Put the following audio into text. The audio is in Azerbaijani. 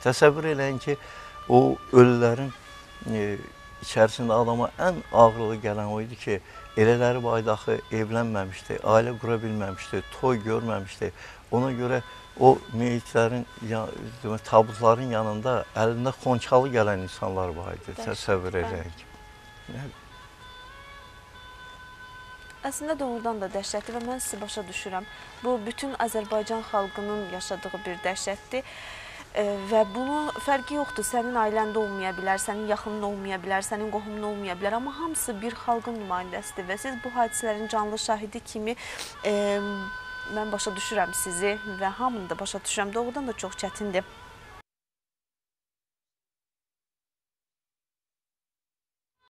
Təsəvvür eləyin ki, o ölülərin içərisində adama ən ağrılı gələn o idi ki, elələri var idi axı, evlənməmişdi, ailə qura bilməmişdi, toy görməmişdi. Ona görə o meyitlərin, tabutların yanında əlində xonçalı gələn insanlar var idi, təsəvvür eləyin ki. Əslində doğrudan da dəhşətli və mən sizi başa düşürəm. Bu, bütün Azərbaycan xalqının yaşadığı bir dəhşətdir. Və bunun fərqi yoxdur, sənin ailəndə olmaya bilər, sənin yaxının olmaya bilər, sənin qohumun olmaya bilər, amma hamısı bir xalqın nümayəndəsidir və siz bu hadisələrin canlı şahidi kimi mən başa düşürəm sizi və hamını da başa düşürəm. Doğrudan da çox çətindir.